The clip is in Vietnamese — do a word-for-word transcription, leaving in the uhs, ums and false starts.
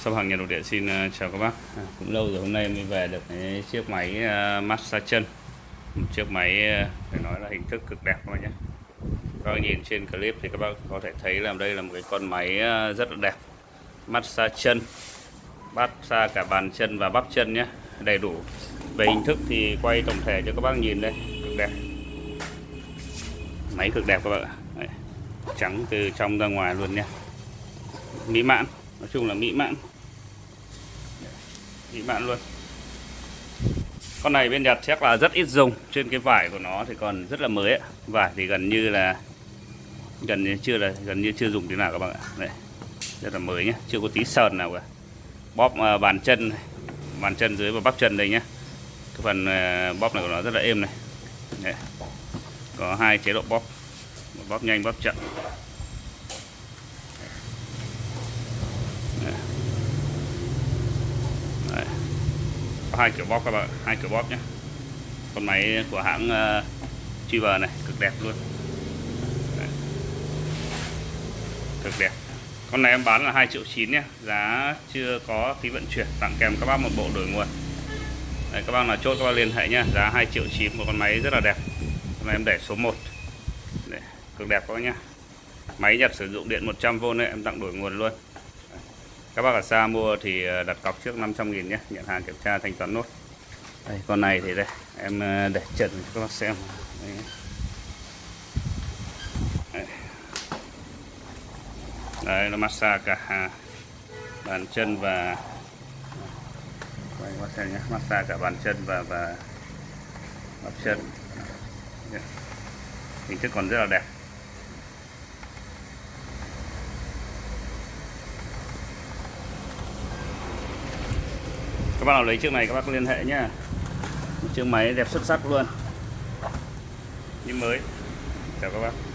Shop hàng nhà đồ điện xin chào các bác. À, cũng lâu rồi hôm nay mới về được cái chiếc máy uh, massage chân, một chiếc máy uh, phải nói là hình thức cực đẹp các bạn nhé. Các bạn nhìn trên clip thì các bác có thể thấy là đây là một cái con máy uh, rất là đẹp, massage chân, massage cả bàn chân và bắp chân nhé, đầy đủ. Về hình thức thì quay tổng thể cho các bác nhìn đây, cực đẹp, máy cực đẹp các bạn ạ. Đấy, trắng từ trong ra ngoài luôn nhé, mỹ mãn, nói chung là mỹ mãn, mỹ mãn luôn. Con này bên Nhật chắc là rất ít dùng, trên cái vải của nó thì còn rất là mới ấy. Vải thì gần như là gần như chưa là gần như chưa dùng tí nào các bạn ạ. Đây, rất là mới nhé, chưa có tí sờn nào cả. Bóp uh, bàn chân này, bàn chân dưới và bắp chân đây nhé. Cái phần uh, bóp này của nó rất là êm này. Đây, có hai chế độ bóp, bóp nhanh, bóp chậm. Đấy. Có hai kiểu bóp các bạn, hai kiểu bóp nhé. Con máy của hãng uh, Triver này cực đẹp luôn. Đấy. Cực đẹp. Con này em bán là hai triệu chín nhé, giá chưa có phí vận chuyển, tặng kèm các bác một bộ đổi nguồn. Đấy, các bác nào chốt các bác liên hệ nhé, giá hai triệu chín, một con máy rất là đẹp. Con này em để số một. Đấy, cực đẹp các bác nhé. Máy Nhật sử dụng điện một trăm vôn đấy, em tặng đổi nguồn luôn. Các bác ở xa mua thì đặt cọc trước năm trăm nghìn nhé, nhận hàng kiểm tra thanh toán nốt. Đây, con này thì đây em để trần cho các bác xem. Đây. Đây. Đấy, nó massage cả bàn chân và quay qua xem nhé, massage cả bàn chân và và bắp chân. Hình thức còn rất là đẹp. Các bác nào lấy chiếc này các bác liên hệ nhé. Chiếc máy đẹp xuất sắc luôn, như mới. Chào các bác.